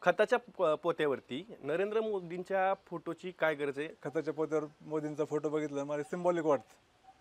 खताच्या पोत्यावरती नरेंद्र मोदींच्या फोटोची काय गरज आहे? खताच्या पोत्यावर मोदींचा फोटो बघितला मला सिंबॉलिक वाटतं.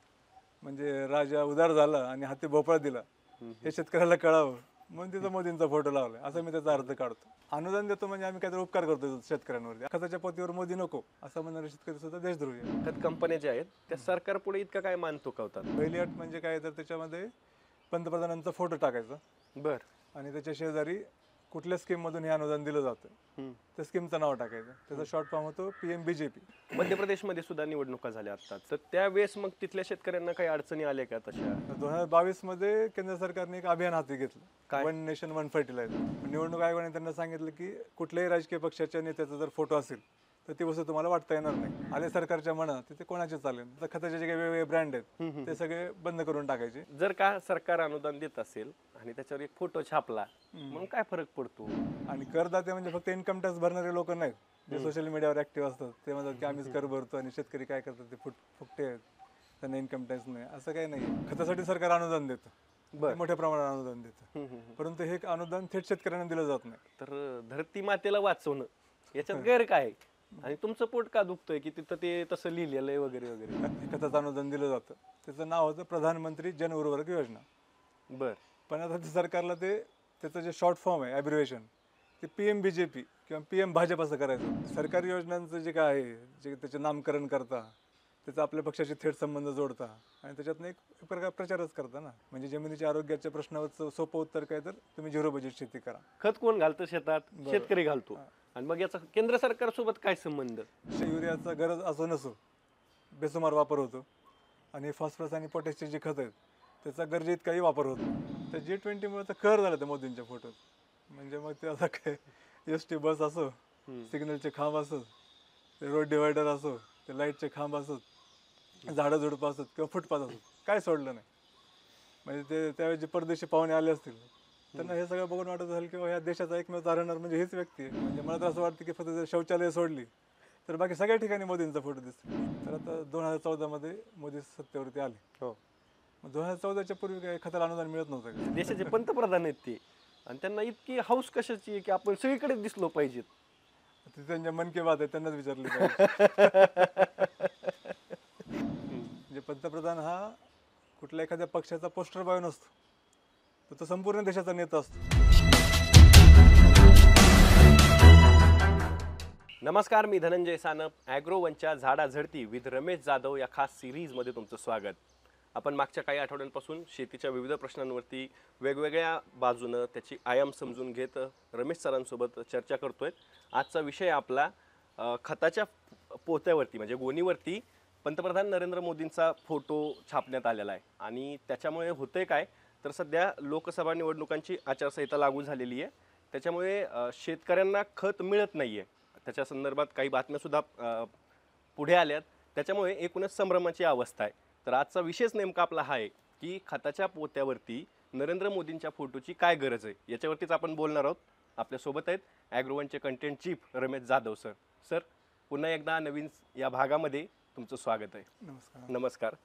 म्हणजे राजा उदार झाला आणि हाती भोपळा दिला हे शेतकऱ्याला कळावं म्हणून तिथं मोदींचा फोटो लावलाय असं मी त्याचा अर्थ काढतो. अनुदान देतो म्हणजे आम्ही काहीतरी उपकार करतो शेतकऱ्यांवरती. खताच्या पोत्यावर मोदी नको असं म्हणणारे शेतकरी सुद्धा देशद्रोही आहे. खत कंपन्या ज्या आहेत त्या सरकार पुढे इतकं काय मान टोकावतात? पहिली अट म्हणजे काय तर त्याच्यामध्ये पंतप्रधानांचा फोटो टाकायचा बर. आणि त्याच्या शेजारी कुठल्या स्कीममधून हे अनुदान दिलं जातं त्या स्कीमचं नाव टाकायचं. त्याचा शॉर्ट फॉर्म होतो PMBJP. मध्य प्रदेशमध्ये सुद्धा निवडणुका झाल्या आता, तर त्यावेळेस मग तिथल्या शेतकऱ्यांना काही अडचणी आल्या का तशा? 2022 मध्ये केंद्र सरकारने एक अभियान हाती घेतलं, काय? One nation one fertiliser. निवडणूक आयोगाने त्यांना सांगितलं की कुठल्याही राजकीय पक्षाच्या नेत्याचा जर फोटो असेल तर ती वस्तू तुम्हाला वाटता येणार नाही. आले सरकारच्या मनात तिथे कोणाचे चालेल. तर खताचे जे काही वेगवेगळे ब्रँड आहेत ते सगळे बंद करून टाकायचे. जर का सरकार अनुदान देत असेल आणि त्याच्यावर एक फोटो छापला मग काय फरक पडतो? आणि करदाते म्हणजे फक्त इन्कम टॅक्स भरणारे लोक नाहीत जे सोशल मीडियावर ऍक्टिव्ह असतात. ते म्हणतात की आम्हीच कर भरतो आणि शेतकरी काय करतात ते फुकटे आहेत, त्यांना इन्कम टॅक्स नाही. असं काही नाही. खतासाठी सरकार अनुदान देतं, मोठ्या प्रमाणात अनुदान देतं, परंतु हे अनुदान थेट शेतकऱ्यांना दिलं जात नाही. तर धरती मातेला वाचवणं याच्यात गैर काय? आणि तुमचं पोट का दुखतंय की तिथं ते तसं लिहिलेलं आहे वगैरे वगैरे? खताचं अनुदान दिलं जातं, त्याचं नाव होतं प्रधानमंत्री जन उर्वरक योजना. बर. पण आता सरकारला त्याचं जे शॉर्ट फॉर्म आहे ॲब्रिव्हिएशन ते PMBJP किंवा PM भाजप असं करायचं. सरकारी योजनांचं जे काय आहे जे त्याचे नामकरण करता, त्याचा आपल्या पक्षाशी थेट संबंध जोडता आणि त्याच्यातनं एक प्रकार प्रचारच करता ना. म्हणजे जमिनीच्या आरोग्याच्या प्रश्नावर सोपं उत्तर काय तर तुम्ही झिरो बजेट शेती करा. खत कोण घालतं शेतात? शेतकरी घालतो. आणि मग याचा केंद्र सरकार सोबत काय संबंध? युरियाचा गरज असो नसो बेसुमार वापर होतो आणि फॉस्फरस आणि पोटॅशचे जे खत आहेत त्याचा गरजेत काही वापर होतो. तर G20 तर कहर झालं त्या मोदींच्या फोटोत. म्हणजे मग ते आता काय ST बस असो, सिग्नलचे खांब असो, ते रोड डिवायडर असो, ते लाईटचे खांब असोत, झाडं झुडपं असोत किंवा फुटपाथ असोत, काय सोडलं नाही. म्हणजे ते त्यावेळेस जे परदेशी पाहुणे आले असतील त्यांना हे सगळं बघून वाटत असेल की ह्या देशाचा एकमेव तारणार म्हणजे हीच व्यक्ती आहे. म्हणजे मला तर असं वाटतं की फक्त जर शौचालय सोडली तर बाकी सगळ्या ठिकाणी मोदींचा फोटो दिसतो. तर आता 2014 मध्ये मोदी सत्तेवरती आले. हो. 2014च्या पूर्वी काय खताला अनुदान मिळत नव्हतं का? देशाचे पंतप्रधान आहेत ते आणि त्यांना इतकी हौस कशाची आहे की आपण सगळीकडे दिसलो पाहिजेत? ते त्यांच्या मन की बात आहे, त्यांनाच विचारली पाहिजे. म्हणजे पंतप्रधान हा कुठल्या एखाद्या पक्षाचा पोस्टर बॉय नसतो, तर तो संपूर्ण देशाचा नेता असतो. नमस्कार, मी धनंजय सानप. ॲग्रोवनच्या झाडाझडती विथ रमेश जाधव या खास सिरीजमध्ये तुमचं स्वागत. आपण मागच्या काही आठवड्यांपासून शेतीच्या विविध प्रश्नांवरती वेगवेगळ्या बाजूनं त्याची आयाम समजून घेत रमेश सरांसोबत चर्चा करतोय. आजचा विषय आपला खताच्या पोत्यावरती म्हणजे गोणीवरती पंतप्रधान नरेंद्र मोदींचा फोटो छापण्यात आलेला आहे. आणि त्याच्यामुळे होतंय काय तर सध्या लोकसभा निवडणुकांची आचारसंहिता लागू झालेली आहे. त्याच्यामुळे शेतकऱ्यांना खत मिळत नाही आहे. त्याच्या संदर्भात काही बातम्यासुद्धा पुढे आल्यात. त्याच्यामुळे एकूणच संभ्रमाची अवस्था आहे. तर आजचा विषयच नेमका आपला हा आहे की खताच्या पोत्यावरती नरेंद्र मोदींच्या फोटोची काय गरज आहे, याच्यावरतीच आपण बोलणार आहोत. आपल्यासोबत आहेत ॲग्रोवनचे content chief Ramesh Jadhav sir. Sir, पुन्हा एकदा नवीन या भागामध्ये तुमचं स्वागत आहे. नमस्कार. नमस्कार.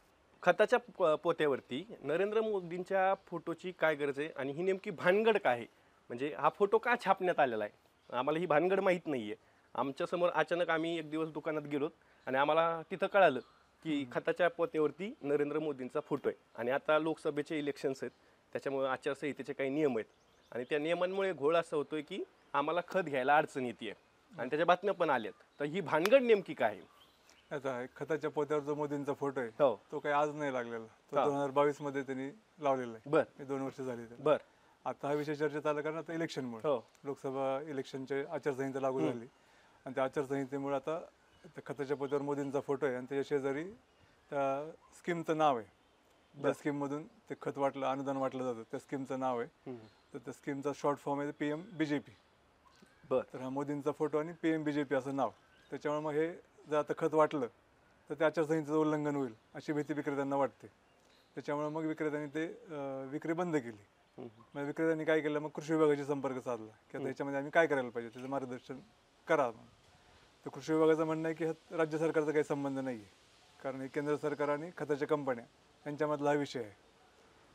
खताच्या पोत्यावरती नरेंद्र मोदींच्या फोटोची काय गरज आहे आणि ही नेमकी भानगड काय आहे? म्हणजे हा फोटो का छापण्यात आलेला आहे? आम्हाला ही भानगड माहीत नाही आहे. आमच्यासमोर अचानक आम्ही एक दिवस दुकानात गेलो आणि आम्हाला तिथं कळालं की खताच्या पोत्यावरती नरेंद्र मोदींचा फोटो आहे. आणि आता लोकसभेचे इलेक्शन्स आहेत, त्याच्यामुळे आचारसंहितेचे काही नियम आहेत आणि त्या नियमांमुळे घोळ असा होतोय की आम्हाला खत घ्यायला अडचण येते आणि त्याच्या बातम्या पण आल्यात. तर ही भानगड नेमकी काय आहे? आता खताच्या पोत्यावर जो मोदींचा फोटो आहे हो, तो काही आज नाही लागलेला, तो 2022 मध्ये त्यांनी लावलेला आहे. बर. 2 वर्ष झाली. बर. आता हा विषय चर्चेत आला कारण आता इलेक्शनमुळे हो, लोकसभा इलेक्शनचे आचारसंहिता लागू झाली आणि त्या आचारसंहितेमुळे आता खताच्या पोत्यावर मोदींचा फोटो आहे आणि त्याच्या शेजारी त्या स्कीमचं नाव आहे. ज्या स्कीममधून ते खत अनुदान वाटलं जातं त्या स्कीमचं नाव आहे. तर त्या स्कीमचा शॉर्ट फॉर्म आहे PMBJP. बर. तर हा मोदींचा फोटो आणि PMBJP असं नाव. त्याच्यामुळे मग हे जर आता खत वाटलं तर त्या आचारसंहितेचं उल्लंघन होईल अशी भीती विक्रेत्यांना वाटते. त्याच्यामुळे मग विक्रेत्यांनी ते विक्री बंद केली. मग विक्रेत्यांनी काय केलं, मग कृषी विभागाशी संपर्क साधला की आता ह्याच्यामध्ये आम्ही काय करायला पाहिजे, त्याचं मार्गदर्शन करा. तर कृषी विभागाचं म्हणणं आहे की राज्य सरकारचा काही संबंध नाही आहे, कारण हे केंद्र सरकार आणि खताच्या कंपन्या यांच्यामधला हा विषय आहे.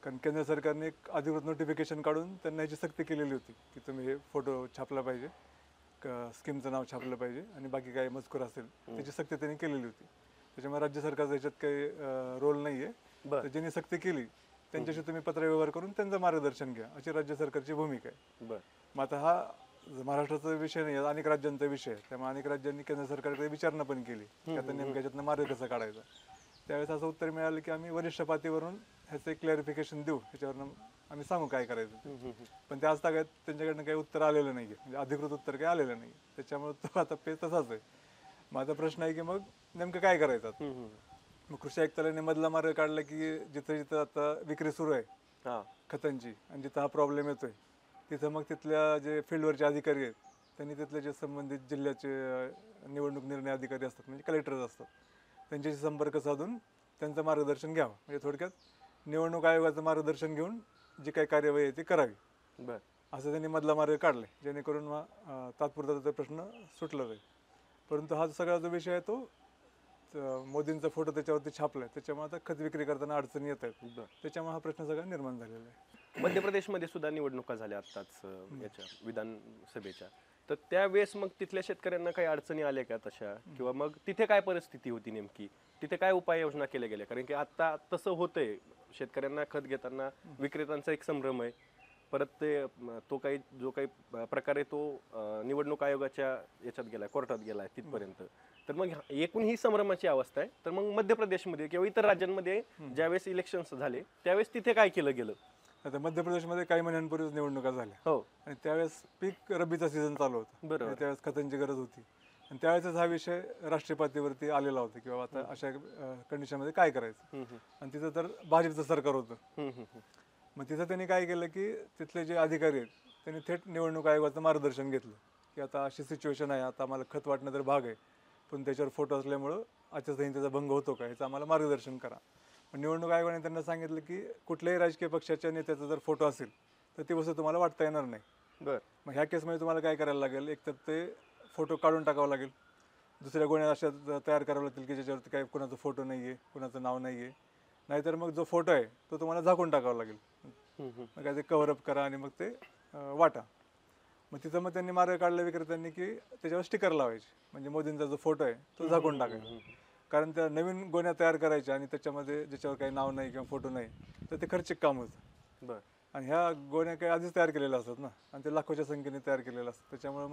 कारण केंद्र सरकारने एक अधिकृत नोटिफिकेशन काढून त्यांना याची सक्ती केलेली होती की तुम्ही हे फोटो छापला पाहिजे, स्कीमचं नाव छापलं पाहिजे आणि बाकी काही मजकूर असेल त्याची सक्ती त्यांनी केलेली होती. त्याच्यामुळे राज्य सरकारचा याच्यात काही रोल नाही आहे. बरं. तर ज्यांनी सक्ती केली त्यांच्याशी तुम्ही पत्रव्यवहार करून त्यांचं मार्गदर्शन घ्या, अशी राज्य सरकारची भूमिका आहे. बरं. मग आता हा महाराष्ट्राचा विषय नाही, अनेक राज्यांचा विषय आहे. त्यामुळे अनेक राज्यांनी केंद्र सरकारकडे विचारणा पण केली की आता नेमक्या याच्यातनं मार्ग कसा काढायचा. त्यावेळेस असं उत्तर मिळालं की आम्ही वरिष्ठ पातळीवरून ह्याचं एक क्लॅरिफिकेशन देऊ, ह्याच्यावरनं आम्ही सांगू काय करायचं. पण ते आज तागायत त्यांच्याकडनं काही उत्तर आलेलं नाही आहे, म्हणजे अधिकृत उत्तर काही आलेलं नाही. त्याच्यामुळे तो आता तसाच आहे. माझा प्रश्न आहे की मग नेमकं काय करायचं. मग कृषी आयुक्तालयाने मधला मार्ग काढला की जिथं जिथं आता विक्री सुरू आहे खतांची आणि जिथं हा प्रॉब्लेम येतोय तिथं मग तिथल्या जे फील्डवरचे अधिकारी आहेत त्यांनी तिथले जे संबंधित जिल्ह्याचे निवडणूक निर्णय अधिकारी असतात, म्हणजे कलेक्टर्स असतात, त्यांच्याशी संपर्क साधून त्यांचं मार्गदर्शन घ्यावं. म्हणजे थोडक्यात निवडणूक आयोगाचं मार्गदर्शन घेऊन जी काही कार्यवाही आहे ती करावी. बरं. असं त्यांनी मधला मार्ग काढले जेणेकरून मग तात्पुरता तो प्रश्न सुटला जाईल. परंतु हा सगळा जो विषय आहे तो मोदींचा फोटो त्याच्यावरती छापलाय, त्याच्यामुळे आता खत विक्री करताना अडचणी येत आहेत. त्याच्यामुळे हा प्रश्न सगळा निर्माण झालेला आहे. मध्य प्रदेशमध्ये सुद्धा निवडणुका झाल्या आत्ताच याच्या विधानसभेच्या. तर त्यावेळेस मग तिथल्या शेतकऱ्यांना काही अडचणी आल्या का तशा, किंवा मग तिथे काय परिस्थिती होती नेमकी, तिथे काय उपाययोजना केल्या गेल्या? कारण की आता तसं होतंय, शेतकऱ्यांना खत घेताना विक्रेत्यांचा एक संभ्रम आहे, परत ते तो काही जो काही प्रकार आहे तो निवडणूक आयोगाच्या याच्यात गेलाय, कोर्टात गेलाय तिथपर्यंत. तर मग एकूण ही संभ्रमाची अवस्था आहे. तर मग मध्य प्रदेशमध्ये किंवा इतर राज्यांमध्ये ज्यावेळेस इलेक्शन्स झाले त्यावेळेस तिथे काय केलं गेलं? आता मध्य प्रदेशमध्ये काही महिन्यांपूर्वीच निवडणुका झाल्या. हो. आणि त्यावेळेस पीक रब्बीचा सीझन चालू होता. बरोबर. त्यावेळेस खतांची गरज होती आणि त्यावेळेस हा विषय राष्ट्रीय पातळीवरती आलेला होता की बाबा आता अशा कंडिशनमध्ये काय करायचं. आणि तिथं तर भाजपचं सरकार होतं. मग तिथं त्यांनी काय केलं की तिथले जे अधिकारी आहेत त्यांनी थेट निवडणूक आयोगाचं मार्गदर्शन घेतलं की आता अशी सिच्युएशन आहे, आता आम्हाला खत वाटणं तर भाग आहे, पण त्याच्यावर फोटो असल्यामुळं आचारसंहितेचा भंग होतो का याचं आम्हाला मार्गदर्शन करा. पण निवडणूक आयोगाने त्यांना सांगितलं की कुठल्याही राजकीय पक्षाच्या नेत्याचा जर फोटो असेल तर ती वस्तू तुम्हाला वाटता येणार नाही. बरं. मग ह्या केसमध्ये तुम्हाला काय करायला लागेल, एक तर ते फोटो काढून टाकावं लागेल, दुसऱ्या गोण्या अशा तयार करावं लागतील की ज्याच्यावरती काही कुणाचं फोटो नाही आहे, कुणाचं नाव नाही आहे. नाहीतर मग जो फोटो आहे तो तुम्हाला झाकून टाकावा लागेल. मग काय ते कव्हरअप करा आणि मग ते वाटा. मग तिथं मग त्यांनी मार्ग काढला विक्रेत्यांनी की त्याच्यावर स्टिकर लावायचे, म्हणजे मोदींचा जो फोटो आहे तो झाकून टाकायचा. कारण त्या नवीन गोण्या तयार करायच्या आणि त्याच्यामध्ये ज्याच्यावर काही नाव नाही किंवा फोटो नाही तर ते खर्चिक काम होतं. बरं. आणि ह्या गोण्या काही आधीच तयार केलेल्या असतात ना, आणि ते लाखोच्या संख्येने तयार केलेल्या असतात. त्याच्यामुळे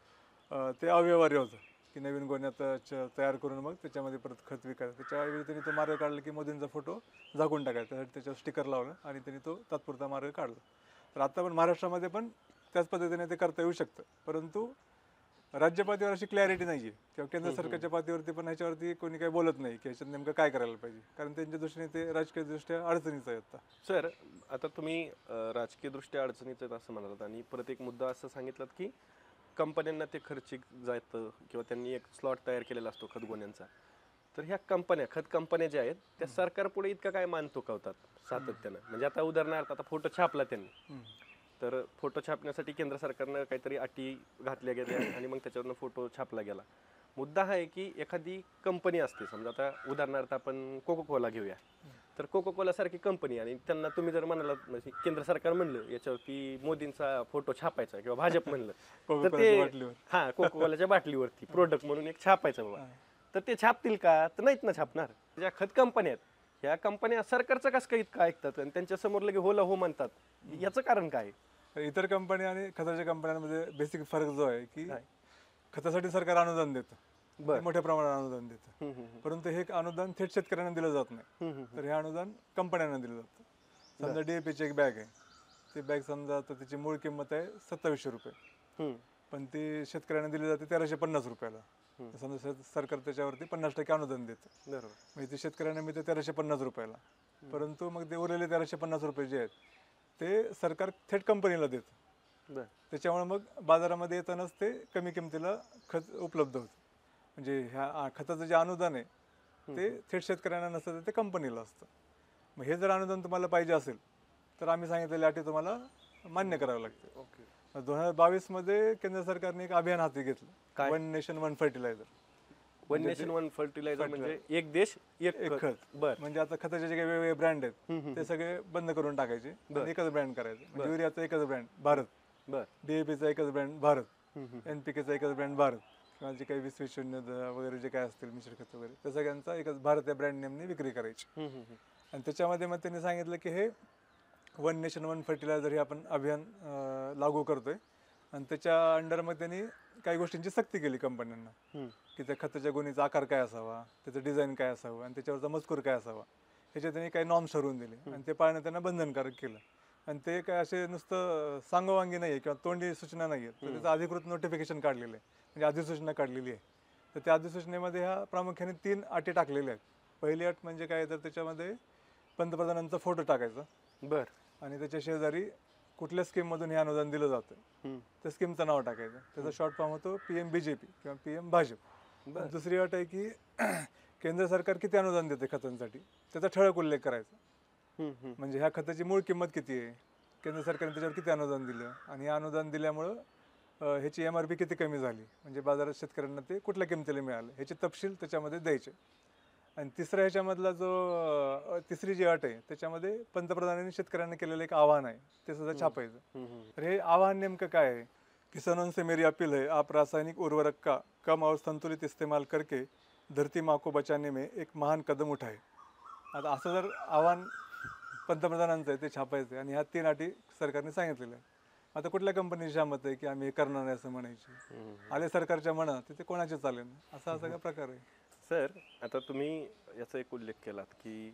मग ते अव्यवहार्य होतं की नवीन गोण्या तयार करून मग त्याच्यामध्ये परत खत विकायचं. त्याच्यावेळी त्यांनी तो मार्ग काढला की मोदींचा फोटो झाकून टाकायचा, त्यासाठी त्याच्यावर स्टिकर लावलं आणि त्यांनी तो तात्पुरता मार्ग काढला. तर आता पण महाराष्ट्रामध्ये पण त्याच पद्धतीने ते करता येऊ शकतं. परंतु राज्य पातळीवर अशी क्लॅरिटी नाही आहे किंवा केंद्र सरकारच्या पातळीवरती पण ह्याच्यावरती कोणी काही बोलत नाही की ह्याच्यात नेमकं काय करायला पाहिजे, कारण त्यांच्या दृष्टीने ते राजकीयदृष्ट्या अडचणीचं आहे आता. सर, आता तुम्ही राजकीयदृष्ट्या अडचणीचं आहेत असं म्हणालात आणि परत एक मुद्दा असं सांगितलात की कंपन्यांना ते खर्चिक जातं किंवा त्यांनी एक स्लॉट तयार केलेला असतो खतगोण्यांचा. तर ह्या कंपन्या, खत कंपन्या ज्या आहेत त्या सरकारपुढे इतका काय मान चुकवतात सातत्यानं? म्हणजे आता उदाहरणार्थ आता फोटो छापला त्यांनी, तर फोटो छापण्यासाठी केंद्र सरकारनं काहीतरी अटी घातल्या गेल्या आणि मग त्याच्यावरनं फोटो छापला गेला. मुद्दा हा आहे की एखादी कंपनी असते, समजा आता उदाहरणार्थ आपण कोको कोला घेऊया, तर कोको कोला सारखी कंपनी आणि त्यांना तुम्ही जर म्हणालात म्हणजे केंद्र सरकार म्हणलं याच्यावरती मोदींचा फोटो छापायचा किंवा भाजप म्हणलं तर ते हां कोको कोलाच्या बाटलीवरती प्रोडक्ट म्हणून एक छापायचं बाबा, तर ते छापतील का? तर नाहीत ना छापणार. ज्या खत कंपन्या आहेत ह्या कंपन्या सरकारचं कसं काही इतकं ऐकतात आणि त्यांच्या समोर लगे होला हो म्हणतात, याचं कारण काय? इतर कंपन्या आणि खताच्या कंपन्यांमध्ये बेसिक फरक जो आहे की खतासाठी सरकार अनुदान देतं, मोठ्या प्रमाणात अनुदान देतं, परंतु हे अनुदान थेट शेतकऱ्यांना दिलं जात नाही. तर हे अनुदान कंपन्यांना दिलं जातं. समजा DAP ची एक बॅग आहे, ती बॅग समजा तर त्याची मूळ किंमत आहे 2700 रुपये, पण ती शेतकऱ्यांना दिली जाते 1350 रुपयाला. समजा सरकार त्याच्यावरती 50% अनुदान देतं. बरोबर. म्हणजे ते शेतकऱ्यांना मिळते 1350 रुपयाला. परंतु मग ते उरलेले 1350 रुपये जे आहेत ते सरकार थेट कंपनीला देतं. त्याच्यामुळे मग बाजारामध्ये येतानाच ते कमी किमतीला खत उपलब्ध होतं. म्हणजे ह्या खताचं जे अनुदान आहे ते थेट शेतकऱ्यांना नसतं, ते कंपनीला असतं. मग हे जर अनुदान तुम्हाला पाहिजे असेल तर आम्ही सांगितलेल्या अटी तुम्हाला मान्य करावं लागते. 2022 मध्ये केंद्र सरकारने एक अभियान हाती घेतलं, one nation one fertiliser. One nation one fertiliser म्हणजे एक देश एक एक खत. खत. बर म्हणजे आता खताचे जे काही वेगवेगळे ब्रँड आहेत ते सगळे बंद करून टाकायचे आणि एकच ब्रँड करायचं. म्हणजे युरियाचा एकच ब्रँड भारत, बर DAPचा एकच ब्रँड भारत, NPKचा एकच ब्रँड भारत, किंवा जे काही 20-20 वगैरे जे काय असतील मिश्र खत वगैरे त्या सगळ्यांचा एकच भारत या ब्रँड नेमने विक्री करायची. आणि त्याच्यामध्ये मग त्यांनी सांगितलं की हे वन नेशन वन फर्टिलायझर हे आपण अभियान लागू करतोय. आणि त्याच्या अंडर मग त्यांनी काही गोष्टींची सक्ती केली कंपन्यांना, की त्या खताच्या गोणीचा आकार काय असावा, त्याचं डिझाईन काय असावं आणि त्याच्यावरचा मजकूर काय असावा, ह्याचे त्यांनी काही नॉर्म्स ठरवून दिले आणि ते पाळणं त्यांना बंधनकारक केलं. आणि ते काय असे नुसतं सांगोवांगी नाही आहे किंवा तोंडी सूचना नाही आहेत, तर त्याचं अधिकृत नोटिफिकेशन काढलेलं आहे, म्हणजे अधिसूचना काढलेली आहे. तर त्या अधिसूचनेमध्ये ह्या प्रामुख्याने 3 अटी टाकलेल्या आहेत. पहिली अट म्हणजे काय, तर त्याच्यामध्ये पंतप्रधानांचा फोटो टाकायचा बर आणि त्याच्या शेजारी कुठल्या स्कीममधून हे अनुदान दिलं जातं त्या स्कीमचं नाव टाकायचं. त्याचा शॉर्ट फॉर्म होतो PM-BJP किंवा PM भाजप. आणि दुसरी अट आहे की केंद्र सरकार किती अनुदान देते खतांसाठी त्याचा ठळक उल्लेख करायचा. म्हणजे ह्या खताची मूळ किंमत किती आहे, केंद्र सरकारने त्याच्यावर किती अनुदान दिलं आणि हे अनुदान दिल्यामुळं ह्याची MRP किती कमी झाली, म्हणजे बाजारात शेतकऱ्यांना ते कुठल्या किमतीला मिळालं ह्याचे तपशील त्याच्यामध्ये द्यायचे. आणि तिसऱ्या ह्याच्यामधला जो तिसरी जी अट आहे त्याच्यामध्ये पंतप्रधानांनी शेतकऱ्यांना केलेलं एक आव्हान आहे ते सुद्धा छापायचं. तर हे आव्हान नेमकं काय आहे, किसानों से मेरी अपील है, आप रासायनिक उर्वरक का कम और संतुलित इस्तेमाल करके धरती माँ को बचाने में एक महान कदम उठाए. आता असं जर आव्हान पंतप्रधानांचं आहे ते छापायचं आहे आणि ह्या 3 अटी सरकारने सांगितलेल्या आहेत. आता कुठल्या कंपनीची शामत आहे की आम्ही हे करणार नाही असं म्हणायची, आले सरकारच्या मनात ते कोणाचे चालेल, असा सगळा प्रकार आहे. सर, आता तुम्ही याचा एक उल्लेख केलात की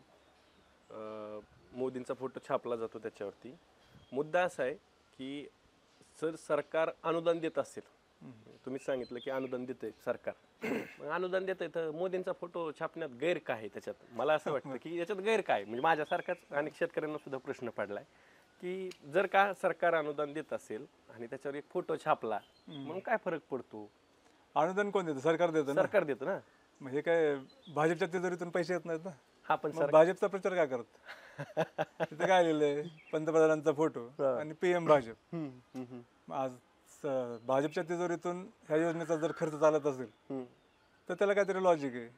मोदींचा फोटो छापला जातो त्याच्यावरती. मुद्दा असा आहे की सरकार अनुदान देत असेल, तुम्ही सांगितलं की अनुदान देतंय सरकार, मग अनुदान देतंय तर मोदींचा फोटो छापण्यात गैर काय आहे त्याच्यात? मला असं वाटतं की याच्यात गैर काय, म्हणजे माझ्यासारखाच अनेक शेतकऱ्यांना सुद्धा प्रश्न पडलाय की जर का सरकार अनुदान देत असेल आणि त्याच्यावर एक फोटो छापला मग काय फरक पडतो? अनुदान कोण देतं? सरकार देतं ना. सरकार देतं ना. मग हे काय भाजपच्या तिजोरीतून पैसे येत नाहीत ना. हा पण मग भाजपचा प्रचार काय करत? तिथे काय लिहिलंय, पंतप्रधानांचा फोटो आणि PM भाजप. मग आज भाजपच्या तिजोरीतून ह्या योजनेचा जर खर्च चालत असेल तर त्याला काहीतरी लॉजिक आहे.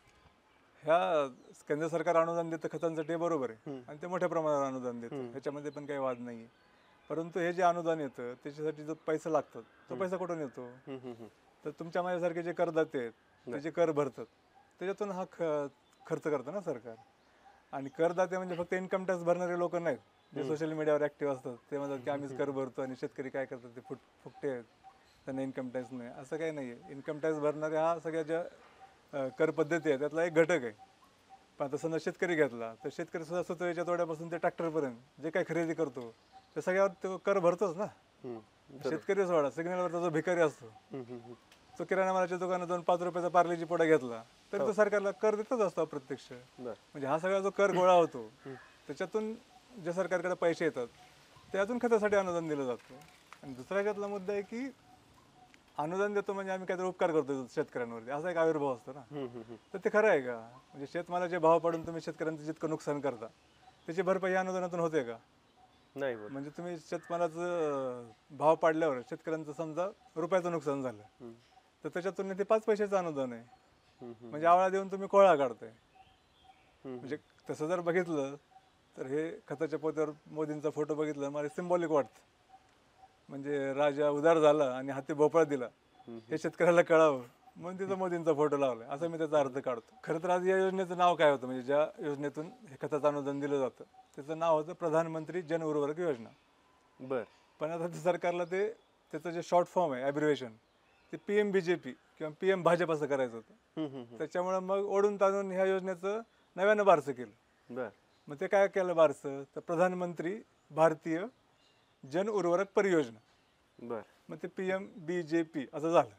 ह्या केंद्र सरकार अनुदान देतं खतांसाठी, बरोबर आहे, आणि ते मोठ्या प्रमाणात अनुदान देतं, ह्याच्यामध्ये पण काही वाद नाही. परंतु हे जे अनुदान येतं त्याच्यासाठी जो पैसा लागतो तो पैसा कुठून येतो? तर तुमच्या माझ्यासारखे जे करदाते आहेत ते जे कर भरतात त्याच्यातून हा खर्च करतं ना सरकार. आणि करदाते म्हणजे फक्त इन्कम टॅक्स भरणारे लोक नाहीत जे सोशल मीडियावर ऍक्टिव्ह असतात, ते म्हणतात की आम्हीच कर भरतो आणि शेतकरी काय करतात ते फुकटे आहेत, त्यांना इन्कम टॅक्स नाही. असं काही नाही आहे. इन्कम टॅक्स भरणारे हा सगळ्या ज्या कर पद्धती आहे त्यातला एक घटक आहे. पण आता समजा शेतकरी घेतला तर शेतकरी सुद्धा सुतळीच्या तोड्यापासून ते ट्रॅक्टरपर्यंत जे काही खरेदी करतो ते सगळ्यावर तो कर भरतोच ना. शेतकरी सोडा, सिग्नलवरचा जो भिकारी असतो तो किराणा मालाच्या दुकानातून 5 रुपयाचा पार्लेजी पुडा घेतला तर तो सरकारला कर देतच असतो अप्रत्यक्ष. म्हणजे हा सगळा जो कर गोळा होतो त्याच्यातून जे सरकारकडे पैसे येतात त्यातून खतासाठी अनुदान दिलं जातं. आणि दुसरा त्यातला मुद्दा आहे की अनुदान देतो म्हणजे आम्ही काहीतरी उपकार करतो शेतकऱ्यांवरती, असा एक आविर्भाव असतो ना. तर ते खरं आहे का? म्हणजे शेतमालाचे भाव पाडून तुम्ही शेतकऱ्यांचं जितकं नुकसान करता त्याची भरपाई अनुदानातून होते का? नाही. म्हणजे तुम्ही शेतमालाचं भाव पाडल्यावर शेतकऱ्यांचं समजा रुपयाचं नुकसान झालं तर त्याच्या तुलनेत ते 5 पैशाचं अनुदान आहे. म्हणजे आवळा देऊन तुम्ही कोळा काढताय. म्हणजे तसं जर बघितलं तर हे खताच्या पोत्यावर मोदींचा फोटो बघितला मला सिम्बॉलिक वाटतं. म्हणजे राजा उदार झाला आणि हाती भोपळा दिला हे शेतकऱ्याला कळावं म्हणून तिथं मोदींचा फोटो लावलाय, असं मी त्याचा अर्थ काढतो. खरं तर आज या योजनेचं नाव काय होतं, म्हणजे ज्या योजनेतून हे खताचं अनुदान दिलं जातं त्याचं नाव होतं प्रधानमंत्री जन उर्वरक योजना. बर. पण आता सरकारला त्याचं जे शॉर्ट फॉर्म आहे ॲब्रिव्हिएशन ते PM-BJP किंवा PM भाजप असं करायचं होतं. त्याच्यामुळं मग ओढून ताणून ह्या योजनेचं नव्यानं बारसं केलं. बर. मग ते काय केलं बारसं, तर प्रधानमंत्री भारतीय जन उर्वरक परियोजना. बर. मग ते PM-BJP असं झालं.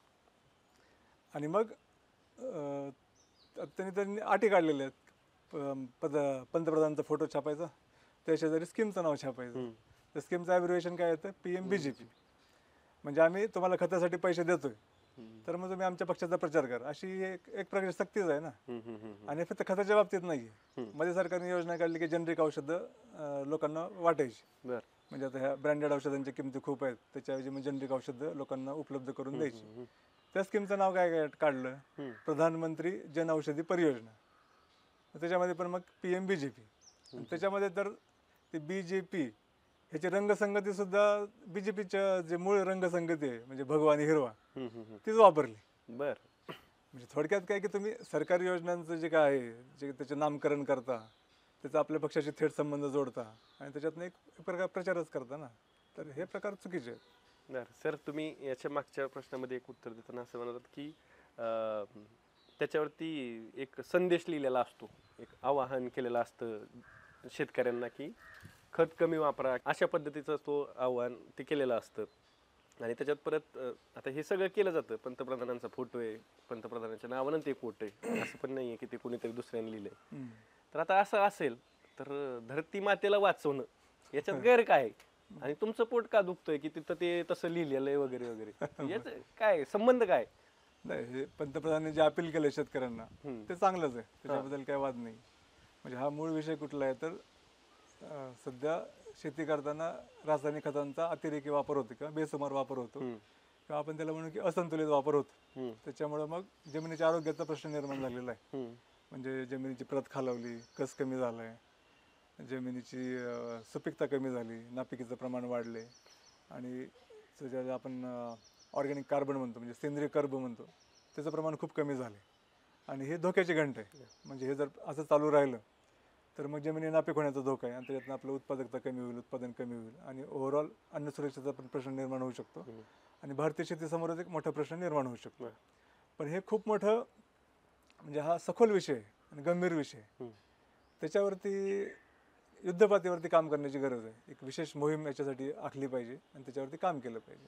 आणि मग त्यांनी अटी काढलेल्या आहेत. पंतप्रधानांचा फोटो छापायचा, त्या शेजारी स्कीमचं नाव छापायचं. त्या स्कीमचं ॲब्रिव्हिएशन काय येतं, PM-BJP. म्हणजे आम्ही तुम्हाला खतासाठी पैसे देतोय तर मग तुम्ही आमच्या पक्षाचा प्रचार करा, अशी एक प्रकारची सक्तीच आहे ना. आणि फक्त खताच्या बाबतीत नाही, मध्ये सरकारने योजना काढली की जेनरिक औषधं लोकांना वाटायची. म्हणजे आता ह्या ब्रँडेड औषधांच्या किमती खूप आहेत, त्याच्याऐवजी मग जेनरिक औषधं लोकांना उपलब्ध करून द्यायची. त्या स्कीमचं नाव काय काढलं, प्रधानमंत्री जन औषधी परियोजना. त्याच्यामध्ये पण मग PMBJP. त्याच्यामध्ये तर ते BJP ह्याची रंगसंगती सुद्धा BJPच्या जे मूळ रंगसंगती आहे म्हणजे भगवा आणि हिरवा तीच वापरली. बर. म्हणजे थोडक्यात काय की तुम्ही सरकारी योजनांचं जे काय आहे जे त्याचे नामकरण करता, त्याचा आपल्या पक्षाशी थेट संबंध जोडता आणि त्याच्यातनं एक प्रकार प्रचारच करता ना, तर हे प्रकार चुकीचे आहेत. बरं सर, तुम्ही याच्या मागच्या प्रश्नामध्ये एक उत्तर देताना असं म्हणतात की त्याच्यावरती एक संदेश लिहिलेला असतो, एक आवाहन केलेलं असतं शेतकऱ्यांना की खत कमी वापरा, अशा पद्धतीचं तो आव्हान ते केलेलं असतं. आणि त्याच्यात परत आता हे सगळं केलं जातं, पंतप्रधानांचा फोटो आहे, पंतप्रधानांच्या नावानं ते फोटो आहे, असं पण नाही आहे की ते कोणीतरी दुसऱ्याने लिहिलंय. तर आता असं असेल तर धरती मातेला वाचवणं याच्यात गैर काय आहे? आणि तुमचं पोट का दुखतंय की तिथं ते तसं लिहिलेलं आहे वगैरे वगैरे, याचं काय संबंध काय? नाही, हे पंतप्रधानांनी जे अपील केलं शेतकऱ्यांना ते चांगलंच आहे, त्याच्याबद्दल काही वाद नाही. म्हणजे हा मूळ विषय कुठला आहे तर सध्या शेती करताना रासायनिक खतांचा अतिरेकी वापर होतो किंवा बेसुमार वापर होतो किंवा आपण त्याला म्हणू की असंतुलित वापर होतो. त्याच्यामुळे मग जमिनीच्या आरोग्याचा प्रश्न निर्माण झालेला आहे. म्हणजे जमिनीची प्रत खालावली, कस कमी झालाय, जमिनीची सुपीकता कमी झाली, नापिकीचं प्रमाण वाढले आणि ज्याला आपण ऑर्गॅनिक कार्बन म्हणतो म्हणजे सेंद्रिय कर्ब म्हणतो त्याचं प्रमाण खूप कमी झाले आणि हे धोक्याची घंट आहे. म्हणजे हे जर असं चालू राहिलं तर मग जमिनी नापीक होण्याचा धोका आहे आणि त्याच्यातनं आपलं उत्पादकता कमी होईल, उत्पादन कमी होईल आणि ओव्हरऑल अन्न सुरक्षेचा पण प्रश्न निर्माण होऊ शकतो आणि भारतीय शेतीसमोरच एक मोठा प्रश्न निर्माण होऊ शकतो. पण हे खूप मोठं म्हणजे हा सखोल विषय आहे आणि गंभीर विषय आहे. त्याच्यावरती युद्धपातळीवरती काम करण्याची गरज आहे. एक विशेष मोहीम याच्यासाठी आखली पाहिजे आणि त्याच्यावरती काम केलं पाहिजे.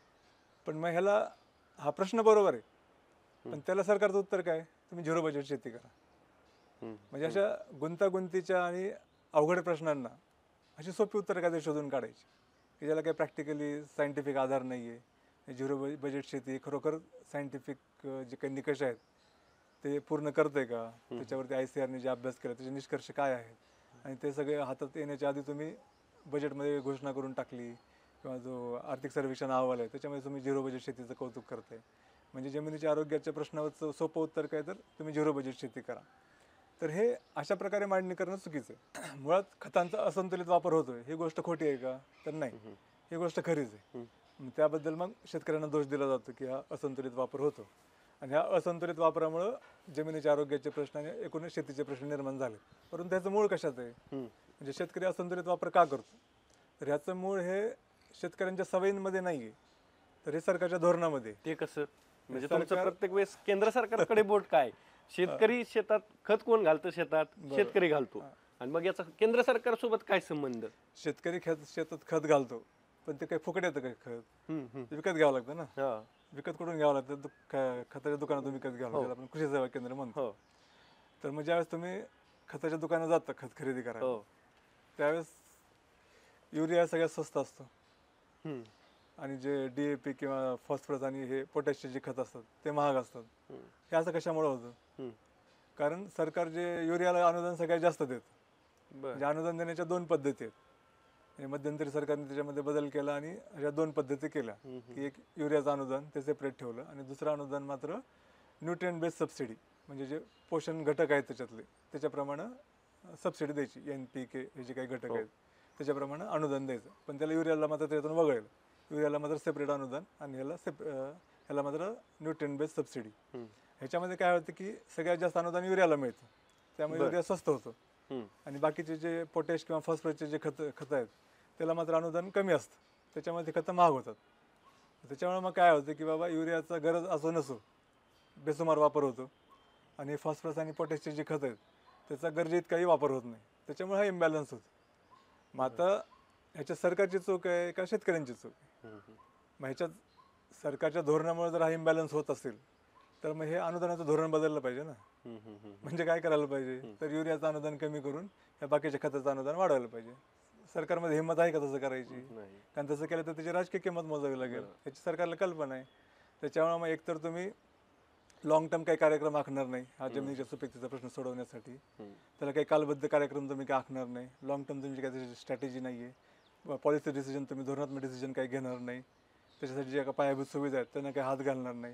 पण मग ह्याला हा प्रश्न बरोबर आहे, पण त्याला सरकारचं उत्तर काय, तुम्ही झिरो बजेट शेती करा. म्हणजे अशा गुंतागुंतीच्या आणि अवघड प्रश्नांना अशी सोपी उत्तरं काय शोधून काढायची की ज्याला काही प्रॅक्टिकली सायंटिफिक आधार नाही आहे. झिरो बजेट शेती खरोखर सायंटिफिक जे काही निकष आहेत ते पूर्ण करते का, त्याच्यावरती ICRने जे अभ्यास केला त्याचे निष्कर्ष काय आहेत आणि ते सगळे हातात येण्याच्या आधी तुम्ही बजेटमध्ये घोषणा करून टाकली किंवा जो आर्थिक सर्वेक्षण अहवाल आहे त्याच्यामध्ये तुम्ही झिरो बजेट शेतीचं कौतुक करताय. म्हणजे जमिनीच्या आरोग्याच्या प्रश्नावरचं सोपं उत्तर काय तर तुम्ही झिरो बजेट शेती करा. तर हे अशा प्रकारे मांडणी करणं चुकीचं आहे. मुळात खतांचा असंतुलित वापर होतोय ही गोष्ट खोटी आहे का, तर नाही, ही गोष्ट खरीच आहे. त्याबद्दल मग शेतकऱ्यांना दोष दिला जातो की हा असंतुलित वापर होतो आणि ह्या असंतुलित वापरामुळं जमिनीच्या आरोग्याचे प्रश्न आणि एकूणच शेतीचे प्रश्न निर्माण झाले. परंतु त्याचं मूळ कशाचं आहे, म्हणजे शेतकरी असंतुलित वापर का करतो, तर ह्याचं मूळ हे शेतकऱ्यांच्या सवयींमध्ये नाही आहे, तर हे सरकारच्या धोरणामध्ये. ते कसं म्हणजे तुमचं प्रत्येक वेळेस केंद्र सरकारकडे बोट काय, शेतकरी शेतात खत कोण घालतं, शेतात शेतकरी घालतो आणि मग याचा केंद्र सरकार सोबत काय संबंध? शेतकरी शेतात खत घालतो पण ते काही फुकट येतं काय खत, विकत घ्यावं लागतं ना. विकत कुठून घ्यावं लागतं, खताच्या दुकानातून विकत घ्यावं लागतं, आपण कृषी सेवा केंद्र म्हणतो. तर मग ज्यावेळेस तुम्ही खताच्या दुकानात जाता खत खरेदी करायला त्यावेळेस युरिया सगळ्यात स्वस्त असतो आणि जे DAP किंवा फॉस्फरस आणि हे पोटॅशचे जे खत असतात ते महाग असतात. हे असं कशामुळे होतं, कारण सरकार जे युरियाला अनुदान सगळ्यात जास्त देतं. म्हणजे अनुदान देण्याच्या दोन पद्धती आहेत. मध्यंतरी सरकारने त्याच्यामध्ये बदल केला आणि अशा दोन पद्धती केल्या की एक युरियाचं अनुदान ते सेपरेट ठेवलं आणि दुसरं अनुदान मात्र न्यूट्रिएंट बेस्ड सबसिडी, म्हणजे जे पोषण घटक आहेत त्याच्यातले त्याच्याप्रमाणे सबसिडी द्यायची. NPK हे जे काही घटक आहेत त्याच्याप्रमाणे अनुदान द्यायचं, पण त्याला युरियाला मात्र त्याच्यातून वगळेल. युरियाला मात्र सेपरेट अनुदान आणि ह्याला मात्र न्यूट्रिएंट बेस्ड सबसिडी. ह्याच्यामध्ये काय होतं की सगळ्यात जास्त अनुदान युरियाला मिळतं, त्यामुळे युरिया स्वस्त होतं आणि बाकीचे जे पोटॅश किंवा फॉस्फरसचे जे खतं आहेत त्याला मात्र अनुदान कमी असतं, त्याच्यामध्ये खतं महाग होतात. त्याच्यामुळे मग काय होतं की बाबा युरियाचा गरज असो नसो बेसुमार वापर होतो आणि फॉस्फरस आणि पोटॅशचे जे खतं आहेत त्याचा गरजेत काही वापर होत नाही, त्याच्यामुळे हा इम्बॅलन्स होतो. मग आता ह्याच्यात सरकारची चूक आहे का शेतकऱ्यांची चूक आहे? मग ह्याच्यात सरकारच्या धोरणामुळे जर हा इम्बॅलन्स होत असेल तर मग हे अनुदानाचं धोरण बदललं पाहिजे ना. म्हणजे काय करायला पाहिजे तर युरियाचं अनुदान कमी करून या बाकीच्या खताचं अनुदान वाढवायला पाहिजे. सरकारमध्ये हिंमत आहे का तसं करायची? कारण तसं केलं तर त्याची राजकीय किंमत मोजावी लागेल, याची सरकारला कल्पना आहे. त्याच्यामुळे मग एकतर तुम्ही लॉंग टर्म काही कार्यक्रम आखणार नाही हा जमिनीच्या सुपीकतेचा प्रश्न सोडवण्यासाठी, त्याला काही कालबद्ध कार्यक्रम तुम्ही काय आखणार नाही, लॉंग टर्म तुमची काही स्ट्रॅटेजी नाही आहे, पॉलिसी डिसिजन तुम्ही धोरणात्मक डिसिजन काही घेणार नाही, त्याच्यासाठी ज्या काही पायाभूत सुविधा आहेत त्यांना काही हात घालणार नाही.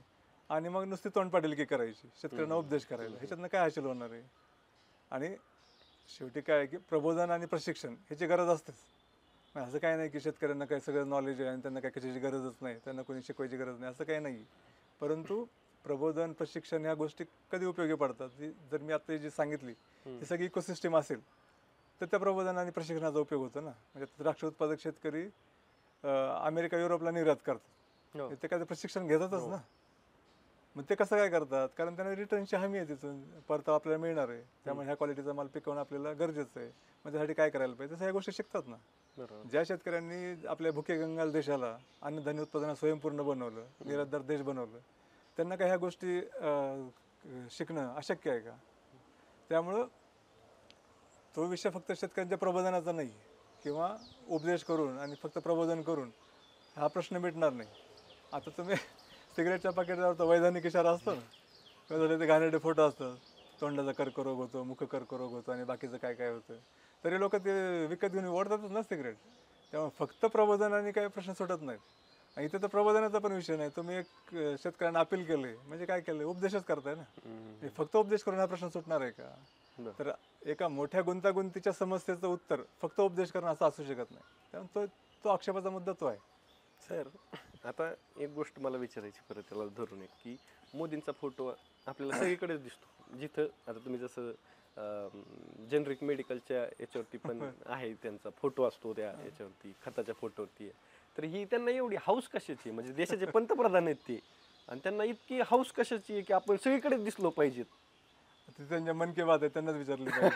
आणि मग नुसती तोंडपाडलकी करायची, शेतकऱ्यांना उपदेश करायला. ह्याच्यातनं काय हासिल होणार आहे? आणि शेवटी काय आहे की प्रबोधन आणि प्रशिक्षण ह्याची गरज असतेच. असं काही नाही की शेतकऱ्यांना काही सगळं नॉलेज आहे आणि त्यांना काही कशाची गरजच नाही, त्यांना कोणी शिकवायची गरज नाही, असं काही नाही. परंतु प्रबोधन प्रशिक्षण ह्या गोष्टी कधी उपयोगी पडतात, जर मी आता जी सांगितली ही सगळी इकोसिस्टम असेल तर त्या प्रबोधन आणि प्रशिक्षणाचा उपयोग होतो ना. म्हणजे द्राक्ष उत्पादक शेतकरी अमेरिका युरोपला निर्यात करतात, हो. ते काय ते प्रशिक्षण घेतातच ना. मग ते कसं काय करतात? कारण त्यांना रिटर्नची हमी आहे, तिथून परतावा आपल्याला मिळणार आहे, त्यामुळे ह्या क्वालिटीचा माल पिकवणं आपल्याला गरजेचं आहे. मग त्यासाठी काय करायला पाहिजे, तसं ह्या गोष्टी शिकतात ना. बरोबर. ज्या शेतकऱ्यांनी आपल्या भुके कंगाल देशाला अन्नधान्य उत्पादनात स्वयंपूर्ण बनवलं, निर्यातदार देश बनवलं, त्यांना काय ह्या गोष्टी शिकणं अशक्य आहे का? त्यामुळं तो विषय फक्त शेतकऱ्यांच्या प्रबोधनाचा नाही किंवा उपदेश करून आणि फक्त प्रबोधन करून हा प्रश्न मिटणार नाही. आता तुम्ही सिगरेटच्या पाकिटावर तो वैधानिक इशारा असतो ना, किंवा झाले ते घाणेरडे फोटो असतात, तोंडाचा कर्करोग होतो, मुख कर्करोग होतो आणि बाकीचं काय काय होतं, तरी लोक ते विकत घेऊन ओढतातच ना सिगरेट. त्यामुळे फक्त प्रबोधनाने काही प्रश्न सुटत नाहीत. आणि इथे तर प्रबोधनाचा पण विषय नाही. तुम्ही एक शेतकऱ्यांना अपील केले म्हणजे काय केलं, उपदेशच करताय ना. हे फक्त उपदेश करून हा प्रश्न सुटणार आहे का? तर एका मोठ्या गुंतागुंतीच्या समस्येचं उत्तर फक्त उपदेश करणं असं असू शकत नाही. त्यामुळे तो तो आक्षेपाचा मुद्दा तो आहे. सर, आता एक गोष्ट मला विचारायची परत त्याला धरून एक, की मोदींचा फोटो आपल्याला सगळीकडेच दिसतो. जिथं आता तुम्ही जसं जेनरिक मेडिकलच्या याच्यावरती पण आहे, त्यांचा फोटो असतो त्या याच्यावरती, खताच्या फोटोवरती आहे. तर ही त्यांना एवढी हाऊस कशाची आहे? म्हणजे देशाचे पंतप्रधान आहेत ते, आणि त्यांना इतकी हाऊस कशाची आहे की आपण सगळीकडेच दिसलो पाहिजेत? ते त्यांच्या मन की बात आहे, त्यांनाच विचारली पाहिजे.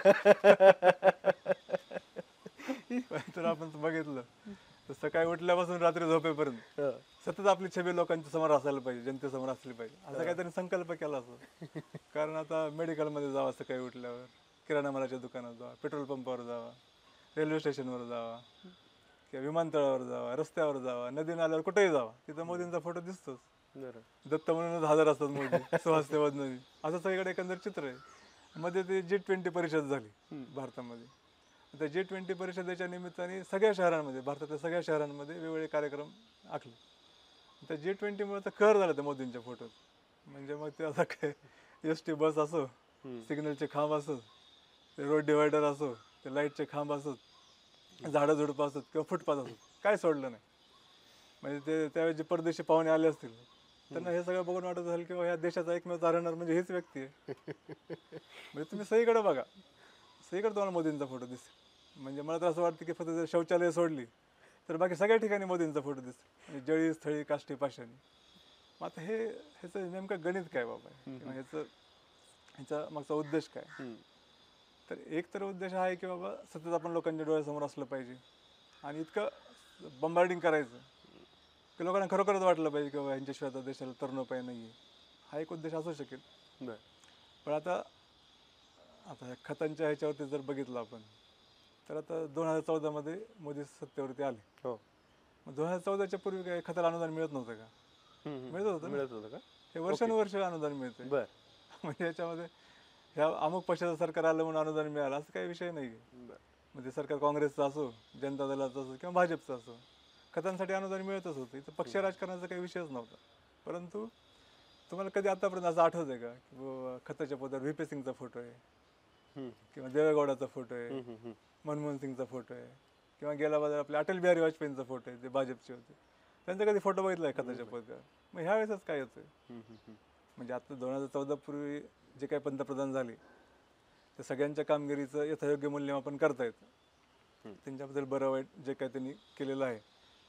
तर आपण बघितलं तर सकाळी उठल्यापासून रात्री झोपेपर्यंत सतत आपली छबी लोकांच्या समोर असायला पाहिजे, जनतेसमोर असली पाहिजे, असा काहीतरी संकल्प केला असतो. कारण आता मेडिकलमध्ये जावा, सकाळी उठल्यावर किराणा मालाच्या दुकानात जावा, पेट्रोल पंपावर जावा, रेल्वे स्टेशनवर जावा किंवा विमानतळावर जावा, रस्त्यावर जावा, नदी नाल्यावर कुठेही जावा, तिथं मोदींचा फोटो दिसतोच. दत्त म्हणूनच हजर असतात मोदी, सुहास नदी, असं सगळीकडे एकंदर चित्र आहे. मध्ये ते G20 परिषद झाली भारतामध्ये. त्या G20 परिषदेच्या निमित्ताने सगळ्या शहरांमध्ये, भारतातल्या सगळ्या शहरांमध्ये वेगवेगळे कार्यक्रम आखले. त्या G20मुळे तर कहर झाला त्या मोदींच्या फोटोत. म्हणजे मग ते आता काय ST बस असो, सिग्नलचे खांब असो, ते रोड डिवायडर असो, ते लाईटचे खांब असोत, झाडं झुडपं असोत किंवा फुटपाथ असोत, काय सोडलं नाही. म्हणजे ते त्यावेळेस जे परदेशी पाहुणे आले असतील, त्यांना हे सगळं बघून वाटत असेल की ह्या देशाचा एकमेव तारणार म्हणजे हीच व्यक्ती आहे. म्हणजे तुम्ही सगळीकडे बघा, सगळीकडे तुम्हाला मोदींचा फोटो दिसेल. म्हणजे मला तर असं वाटतं की फक्त जर शौचालय सोडली तर बाकी सगळ्या ठिकाणी मोदींचा फोटो दिसेल. म्हणजे जळी स्थळी काष्टी पाषाणी. मग आता ह्याचं नेमकं गणित काय बाबा, किंवा ह्याचा मागचा उद्देश काय? तर एक तर उद्देश आहे की बाबा सतत आपण लोकांच्या डोळ्यासमोर असलं पाहिजे आणि इतकं बंबार्डिंग करायचं की लोकांना खरोखरच वाटलं पाहिजे की बाबा यांच्याशिवाय आता देशाला तरुणोपाय नाही आहे. हा एक उद्देश असू शकेल. पण आता आता ह्या खतांच्या ह्याच्यावरती जर बघितलं आपण, तर आता 2014मध्ये मोदी सत्तेवरती आले. हो. मग 2014च्या पूर्वी काय खताला अनुदान मिळत नव्हतं का? मिळत होतं का? हे वर्षानुवर्ष अनुदान मिळते. बर. म्हणजे याच्यामध्ये ह्या अमुक पक्षाचं सरकार आलं म्हणून अनुदान मिळालं असं काही विषय नाही. म्हणजे सरकार काँग्रेसचं असो, जनता दलाचं असो किंवा भाजपचं असो, खतांसाठी अनुदान मिळतच होतं. इथं पक्ष राजकारणाचा काही विषयच नव्हता. परंतु तुम्हाला कधी आतापर्यंत असं आठवत आहे का की बाबा खताच्या पदावर VP सिंगचा फोटो आहे किंवा देवेगौडाचा फोटो आहे, मनमोहन सिंगचा फोटो आहे, किंवा गेल्या बाजार आपल्या अटल बिहारी वाजपेयींचा फोटो आहे, ते भाजपचे होते, त्यांचा कधी फोटो बघितला आहे खताच्या पदावर? मग ह्या वेळेसच काय होतं, म्हणजे आता 2014 पूर्वी जे काही पंतप्रधान झाले ते सगळ्यांच्या कामगिरीचं यथायोग्य मूल्यमापन करता येतं. त्यांच्याबद्दल बरं वाईट जे काही त्यांनी केलेलं आहे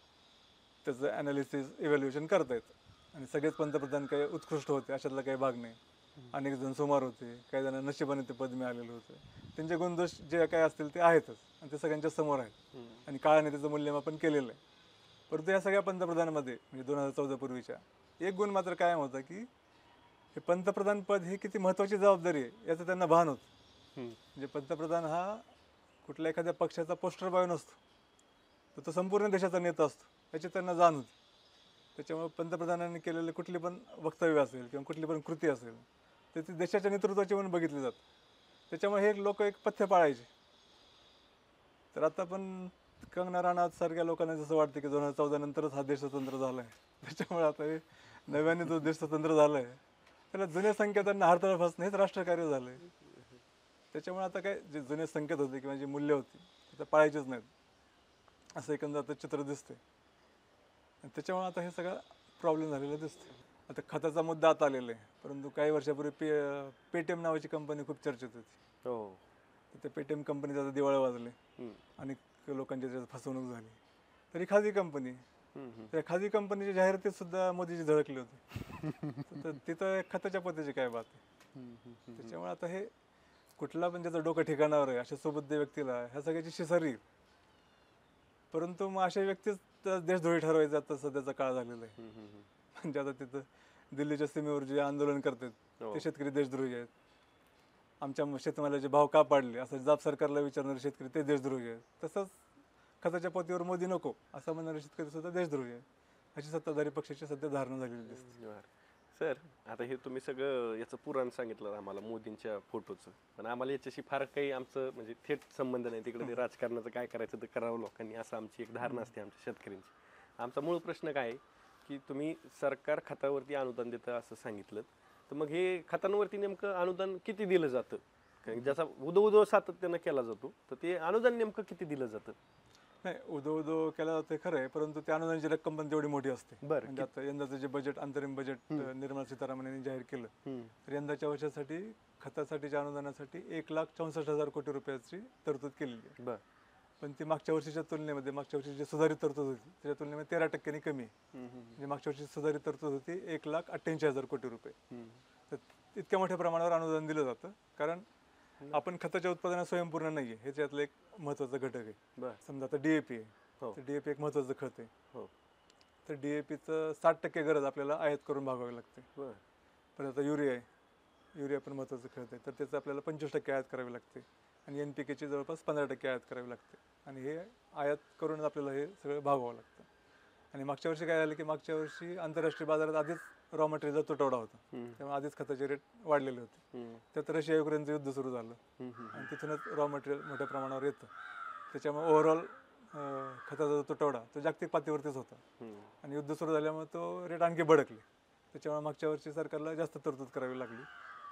त्याचं ॲनालिसिस इव्हॅल्युएशन करता येतं. आणि सगळेच पंतप्रधान काही उत्कृष्ट होते अशातला काही भाग नाही. अनेक जण सुमार होते, काही जण नशिबाने ते पद मिळालेलं होतं. त्यांचे गुणदोष जे काही असतील ते आहेतच आणि ते सगळ्यांच्या समोर आहेत आणि काळाने त्याचं मूल्यमापन केलेलं आहे. परंतु या सगळ्या पंतप्रधानामध्ये म्हणजे 2014 पूर्वीच्या एक गुण मात्र कायम होता की हे पंतप्रधान पद ही किती महत्त्वाची जबाबदारी आहे याचं त्यांना भान होतं. म्हणजे पंतप्रधान हा कुठल्या एखाद्या पक्षाचा पोस्टर बॉय नसतो, तर तो संपूर्ण देशाचा नेता असतो, याची त्यांना जाण होती. त्याच्यामुळे पंतप्रधानांनी केलेले कुठली पण वक्तव्य असेल किंवा कुठली पण कृती असेल तर ती देशाच्या नेतृत्वाची म्हणून बघितली जातात. त्याच्यामुळे हे लोक एक पथ्य पाळायचे. तर आता पण कंगना राणावत सारख्या लोकांना जसं वाटतं की 2014 नंतरच हा देश स्वतंत्र झाला आहे, त्याच्यामुळे आता हे नव्याने जो देश स्वतंत्र झाला आहे त्याला जुने संकेतांना हरताळ फासणं हेच राष्ट्रकार्य झालं आहे. त्याच्यामुळे आता काय जे जुने संकेत होते किंवा जी मूल्य होती ते पाळायचीच नाहीत असं एकंदर आता चित्र दिसते. आणि त्याच्यामुळे आता हे सगळं प्रॉब्लेम झालेला दिसतो. आता खताचा मुद्दा आता आलेला आहे, परंतु काही वर्षापूर्वी पेटीएम नावाची कंपनी खूप चर्चेत होती. हो. तर त्या पेटीएम कंपनीचं आता दिवाळे वाजले, अनेक लोकांची त्याच्यात फसवणूक झाली. तरी खाजगी कंपनी, त्या खाजगी कंपनीच्या जाहिरातीत सुद्धा मोदीजी झळकले होते. तर तिथं खताच्या पद्धतीची काय बात आहे. त्याच्यामुळे आता हे कुठला पण त्याचं डोकं ठिकाणावर आहे अशा सुबुद्ध व्यक्तीला ह्या सगळ्याची शिसर येईल. परंतु मग अशा व्यक्तीच देशद्रोही ठरवायचा आता सध्याचा काळ झालेला आहे. म्हणजे आता तिथं दिल्लीच्या सीमेवर जे आंदोलन करतात ते शेतकरी देशद्रोही आहेत. आमच्या शेतमालाचे भाव का पाडले असं जाब सरकारला विचारणारे शेतकरी ते देशद्रोही आहेत. तसंच खताच्या पोतीवर मोदी नको असं म्हणणारे शेतकरी सुद्धा देशद्रोही आहेत. अशी सत्ताधारी पक्षाची सध्या धारणा झालेली दिसते. सर, आता हे तुम्ही सगळं याचं पुराण सांगितलं आम्हाला मोदींच्या फोटोचं, पण आम्हाला याच्याशी फार काही आमचं म्हणजे थेट संबंध नाही. तिकडे ते राजकारणाचं काय करायचं ते करावं लोकांनी असं आमची एक धारणा असते आमच्या शेतकऱ्यांची. आमचा मूळ प्रश्न काय आहे की तुम्ही सरकार खतावरती अनुदान देतं असं सांगितलं, तर मग हे खतांवरती नेमकं अनुदान किती दिलं जातं? कारण ज्याचा उदो सातत्यानं केला जातो तर ते अनुदान नेमकं किती दिलं जातं? नाही, उदो केला जातं खरं आहे, परंतु त्या अनुदानाची रक्कम पण तेवढी मोठी असते. बरं. म्हणजे आता यंदाचं जे बजेट अंतरिम बजेट निर्मला सीतारामन यांनी जाहीर केलं, तर यंदाच्या वर्षासाठी खतासाठीच्या अनुदानासाठी 1,64,000 कोटी रुपयाची तरतूद केलेली आहे. बरं. पण ती मागच्या वर्षीच्या तुलनेमध्ये मागच्या वर्षी जी सुधारित तरतूद होती त्याच्या तुलनेमध्ये 13% कमी आहे. म्हणजे मागच्या वर्षी सुधारित तरतूद होती 1,88,000 कोटी रुपये. तर इतक्या मोठ्या प्रमाणावर अनुदान दिलं जातं कारण आपण खताच्या उत्पादनात स्वयंपूर्ण नाही आहे, हे त्यातलं एक महत्त्वाचा घटक आहे. समजा आता DAP आहे, तर DAP एक महत्त्वाचं खत आहे. तर DAPचं 60% गरज आपल्याला आयात करून भागवावी लागते. पण आता युरिया आहे, युरिया पण महत्त्वाचं खत आहे, तर त्याचं आपल्याला 25% आयात करावी लागते. आणि NPKची जवळपास 15% आयात करावी लागते. आणि हे आयात करून आपल्याला हे सगळं भागवावं लागतं. आणि मागच्या वर्षी काय झालं की मागच्या वर्षी आंतरराष्ट्रीय बाजारात आधीच रॉ मटेरियलचा तुटवडा होता, त्यामुळे आधीच खताचे रेट वाढलेले होते. त्यात रशिया युक्रेनचं युद्ध सुरू झालं आणि तिथूनच रॉ मटेरियल मोठ्या प्रमाणावर येतं. त्याच्यामुळे ओव्हरऑल खताचा तुटवडा तो जागतिक पातळीवरतीच होता आणि युद्ध सुरू झाल्यामुळे तो रेट आणखी भडकले. त्याच्यामुळे मागच्या वर्षी सरकारला जास्त तरतूद करावी लागली.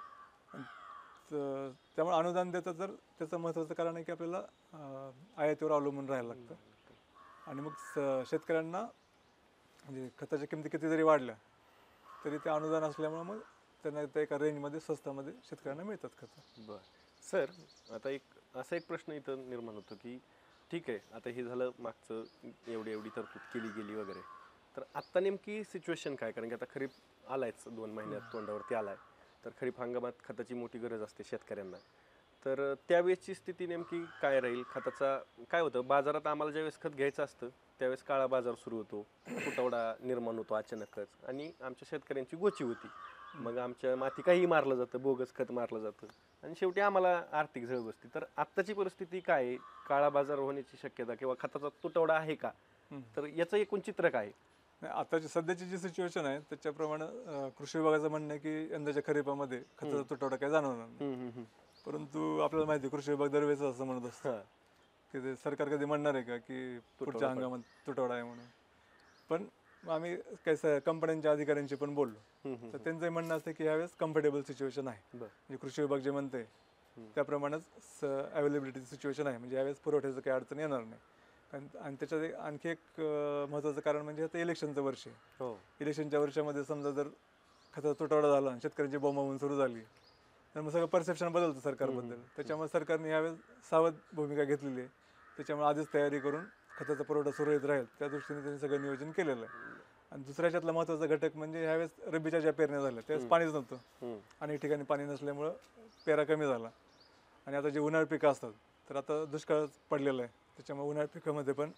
त्यामुळे अनुदान देतं तर त्याचं महत्त्वाचं कारण आहे की आपल्याला आयातीवर अवलंबून राहायला लागतं. आणि मग शेतकऱ्यांना म्हणजे खताच्या किमती किती जरी वाढल्या तरी ते अनुदान असल्यामुळे मग त्यांना त्या एका रेंजमध्ये स्वस्तामध्ये शेतकऱ्यांना मिळतात खतं. बरं. सर, आता असा एक प्रश्न इथं निर्माण होतो की ठीक आहे, आता हे झालं मागचं एवढी तरतूद केली गेली वगैरे, तर आत्ता नेमकी सिच्युएशन काय? कारण की आता खरीप आलायच 2 महिन्यात तोंडावरती आलाय, तर खरीप हंगामात खताची मोठी गरज असते शेतकऱ्यांना. तर त्यावेळेसची स्थिती नेमकी काय राहील? खताचा काय होतं, बाजारात आम्हाला ज्यावेळेस खत घ्यायचं असतं त्यावेळेस काळा बाजार सुरू होतो, तुटवडा निर्माण होतो अचानकच, आणि आमच्या शेतकऱ्यांची गोची होती. मग आमच्या माती काही मारलं जातं, बोगस खत मारलं जातं, आणि शेवटी आम्हाला आर्थिक झळ बसते. तर आत्ताची परिस्थिती काय आहे? काळा बाजार होण्याची शक्यता किंवा खताचा तुटवडा आहे का? तर याचं एकूण चित्र काय आहे? आताची सध्याची जी सिच्युएशन आहे त्याच्याप्रमाणे कृषी विभागाचं म्हणणं आहे की यंदाच्या खरीपामध्ये खताचा तुटवडा काही जाणवणार नाही. परंतु आपल्याला माहिती आहे कृषी विभाग दरवेळेस असं म्हणत असतं की ते सरकार कधी म्हणणार आहे का की पुढच्या हंगामात तुटवडा आहे म्हणून. पण आम्ही काही कंपन्यांच्या अधिकाऱ्यांशी पण बोललो तर त्यांचं म्हणणं असतं की यावेळेस कम्फर्टेबल सिच्युएशन आहे. म्हणजे कृषी विभाग जे म्हणते त्याप्रमाणेच अवेलेबिलिटी सिच्युएशन आहे, म्हणजे यावेळेस पुरवठ्याचं काही अडचण येणार नाही. आणि त्याच्यात आणखी एक महत्त्वाचं कारण म्हणजे आता इलेक्शनचं वर्ष आहे. इलेक्शनच्या वर्षामध्ये समजा जर खताचा तुटवडा झाला आणि शेतकऱ्यांची बोंबाबोंब सुरू झाली तर मग सगळं परसेप्शन बदलतं सरकारबद्दल. त्याच्यामुळे सरकारने यावेळेस सावध भूमिका घेतलेली आहे. त्याच्यामुळे आधीच तयारी करून खताचा पुरवठा सुरळीत राहील त्या दृष्टीने त्यांनी सगळं नियोजन केलेलं आहे. आणि दुसऱ्या याच्यातला महत्त्वाचा घटक म्हणजे ह्यावेळेस रब्बीच्या ज्या पेरण्या झाल्या त्यावेळेस पाणीच नव्हतं, अनेक ठिकाणी पाणी नसल्यामुळं पेरा कमी झाला. आणि आता जे उन्हाळी पिकं असतात तर आता दुष्काळ पडलेला आहे, त्याच्यामुळे उन्हाळी पिकामध्ये पण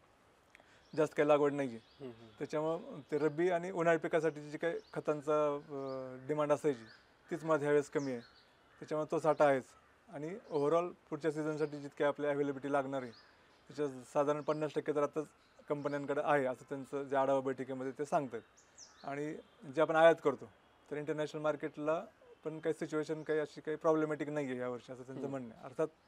जास्त काही लागवड नाही आहे. त्याच्यामुळं ते रब्बी आणि उन्हाळी पिकासाठी जी काही खतांचा डिमांड असायची तीच मध्ये ह्यावेळेस कमी आहे. त्याच्यामुळे तो साठा आहेच. आणि ओव्हरऑल पुढच्या सीझनसाठी जितकी आपली अवेलेबिलिटी लागणार आहे त्याच्या साधारण 50% तर आताच कंपन्यांकडे आहे असं त्यांचं जे आढावा बैठकीमध्ये ते सांगतात. आणि जे आपण आयात करतो तर इंटरनॅशनल मार्केटला पण काही सिच्युएशन काही अशी काही प्रॉब्लेमॅटिक नाही आहे यावर्षी असं त्यांचं म्हणणं आहे. अर्थात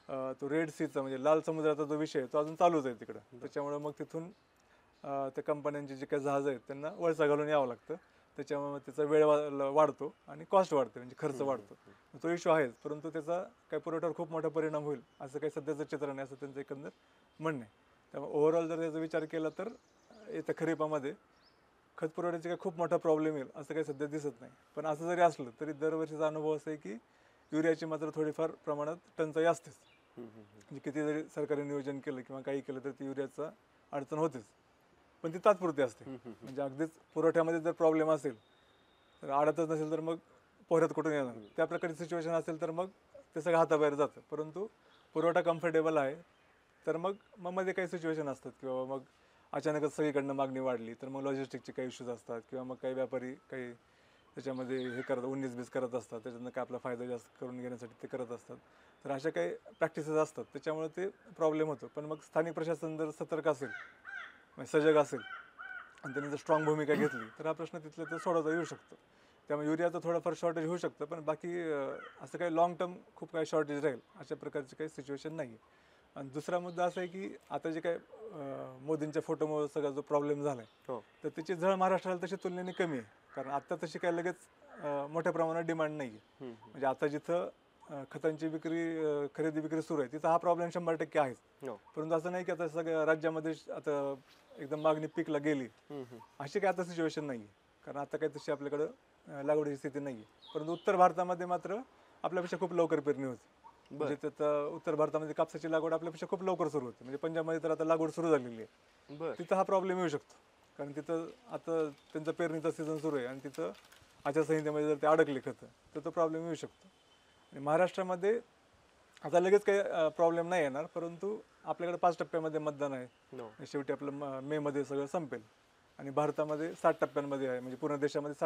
तो रेड सीचा म्हणजे लाल समुद्राचा जो विषय आहे तो अजून चालूच आहे तिकडं. त्याच्यामुळे मग तिथून त्या कंपन्यांचे जे काही जहाज आहेत त्यांना वळसा घालून यावं लागतं. त्याच्यामुळे मग त्याचा वेळ वाढतो आणि कॉस्ट वाढते, म्हणजे खर्च वाढतो. तो इश्यू आहेच, परंतु त्याचा काही पुरवठ्यावर खूप मोठा परिणाम होईल असं काही सध्याचं चित्र नाही, असं त्यांचं एकंदर म्हणणं आहे. त्यामुळे ओव्हरऑल जर त्याचा विचार केला तर येत्या खरीपामध्ये खत पुरवठ्याचा काही खूप मोठा प्रॉब्लेम येईल असं काही सध्या दिसत नाही. पण असं जरी असलं तरी दरवर्षीचा अनुभव असा आहे की युरियाची मात्र थोडीफार प्रमाणात टंचाई असतेच. म्हणजे किती जरी सरकारी नियोजन केलं किंवा काही केलं तर ती युरियाचा अडचण होतेच, पण ती तात्पुरती असते. म्हणजे अगदीच पुरवठ्यामध्ये जर प्रॉब्लेम असेल तर आडतच नसेल तर मग पोहऱ्यात कुठून येणार, त्या प्रकारची सिच्युएशन असेल तर मग ते सगळं हाताबाहेर जातं. परंतु पुरवठा कम्फर्टेबल आहे तर मग मग मध्ये काही सिच्युएशन असतात किंवा मग अचानकच सगळीकडनं मागणी वाढली तर मग लॉजिस्टिकचे काही इश्यूज असतात किंवा मग काही व्यापारी काही त्याच्यामध्ये हे करत 19-20 करत असतात, त्याच्यातनं काय आपला फायदा जास्त करून घेण्यासाठी ते करत असतात. तर अशा काही प्रॅक्टिसेस असतात, त्याच्यामुळे ते प्रॉब्लेम होतो. पण मग स्थानिक प्रशासन जर सतर्क असेल, म्हणजे सजग असेल आणि त्यांनी जर स्ट्रॉंग भूमिका घेतली तर हा प्रश्न तिथल्या तर सोडवता येऊ शकतो. त्यामुळे युरियाचं थोडंफार शॉर्टेज होऊ शकतं, पण बाकी असं काही लॉंग टर्म खूप काही शॉर्टेज राहील अशा प्रकारची काही सिच्युएशन नाही आहे. आणि दुसरा मुद्दा असा आहे की आता जे काय मोदींच्या फोटोमुळे सगळा जो प्रॉब्लेम झाला आहे तर त्याची झळ महाराष्ट्राला तशी तुलनेने कमी आहे. कारण आता तशी काय लगेच मोठ्या प्रमाणात डिमांड नाही आहे. म्हणजे आता जिथं खतांची खरेदी विक्री सुरू आहे तिथं हा प्रॉब्लेम 100% आहेच. परंतु असं नाही की आता सगळ्या राज्यामध्ये आता एकदम मागणी पीकला गेली अशी काय आता सिच्युएशन नाही आहे. कारण आता काही तशी आपल्याकडं लागवडीची स्थिती नाही आहे. परंतु उत्तर भारतामध्ये मात्र आपल्यापेक्षा खूप लवकर पेरणी होते. म्हणजे त्यात उत्तर भारतामध्ये कापसाची लागवड आपल्यापेक्षा खूप लवकर सुरू होते. म्हणजे पंजाबमध्ये तर आता लागवड सुरू झालेली आहे. तिथं हा प्रॉब्लेम येऊ शकतो, कारण तिथं आता त्यांचा पेरणीचा सीझन सुरू आहे आणि तिथं आचारसंहितेमध्ये जर ते अडकले खतं तर तो प्रॉब्लेम येऊ शकतो. आणि महाराष्ट्रामध्ये आता लगेच काही प्रॉब्लेम नाही येणार, परंतु आपल्याकडे 5 टप्प्यामध्ये मतदान आहे. शेवटी आपलं मेमध्ये सगळं संपेल आणि भारतामध्ये 7 टप्प्यांमध्ये आहे. म्हणजे पूर्ण देशामध्ये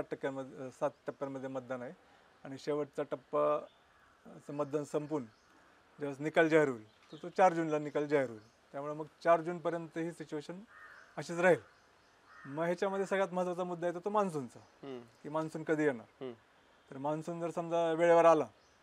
7 टप्प्यांमध्ये मतदान आहे आणि शेवटचा टप्पा मतदान संपून ज्यावेळेस निकाल जाहीर होईल तर तो 4 जूनला निकाल जाहीर होईल. त्यामुळे मग 4 जूनपर्यंत ही सिच्युएशन अशीच राहील. मग ह्याच्यामध्ये सगळ्यात महत्त्वाचा मुद्दा आहे तो मान्सूनचा, की मान्सून कधी येणार. तर मान्सून जर समजा वेळेवर आला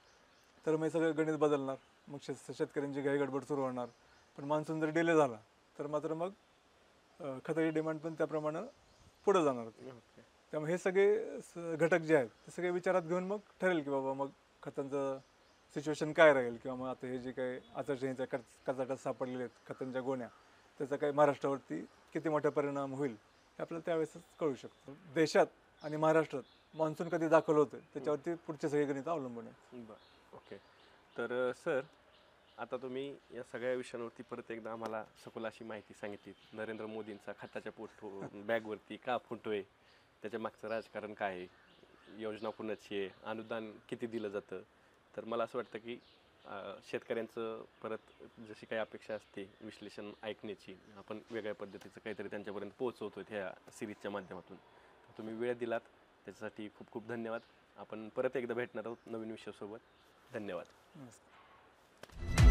तर मग सगळं गणित बदलणार, मग शेतकऱ्यांची घाई गडबड सुरू होणार. पण मान्सून जर डिले झाला तर मात्र मग खताची डिमांड पण त्याप्रमाणे पुढे जाणार होती. त्यामुळे हे सगळे घटक जे आहेत ते सगळे विचारात घेऊन मग ठरेल की बाबा मग खतांचं सिच्युएशन काय राहील, किंवा मग आता हे जे काही आचारसंहितेच्या कचाट्यात सापडलेले आहेत खतांच्या गोण्या, त्याचा काही महाराष्ट्रावरती किती मोठा परिणाम होईल हे आपल्याला त्यावेळेसच कळू शकतं. देशात आणि महाराष्ट्रात मान्सून कधी दाखल होतं त्याच्यावरती पुढचे सगळे गणित अवलंबून आहे. बरं, ओके. तर सर, आता तुम्ही या सगळ्या विषयांवरती परत एकदा आम्हाला सखोल अशी माहिती सांगितली. नरेंद्र मोदींचा खताच्या बॅगवरती का फोटो आहे, त्याच्या मागचं राजकारण काय आहे, योजना कुणाची आहे, अनुदान किती दिलं जातं. तर मला असं वाटतं की शेतकऱ्यांचं परत जशी काही अपेक्षा असते विश्लेषण ऐकण्याची, आपण वेगळ्या पद्धतीचं काहीतरी त्यांच्यापर्यंत पोहोचवतो ह्या सिरीजच्या माध्यमातून. तुम्ही वेळ दिलात त्याच्यासाठी खूप खूप धन्यवाद. आपण परत एकदा भेटणार आहोत नवीन विषयासोबत. धन्यवाद. नमस्कार.